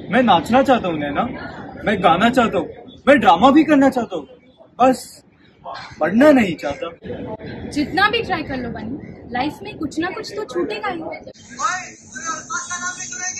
मैं नाचना चाहता हूँ नैना, मैं गाना चाहता हूँ, मैं ड्रामा भी करना चाहता हूँ, बस पढ़ना नहीं चाहता। जितना भी ट्राई कर लो बनी, लाइफ में कुछ ना कुछ तो छूटेगा ही।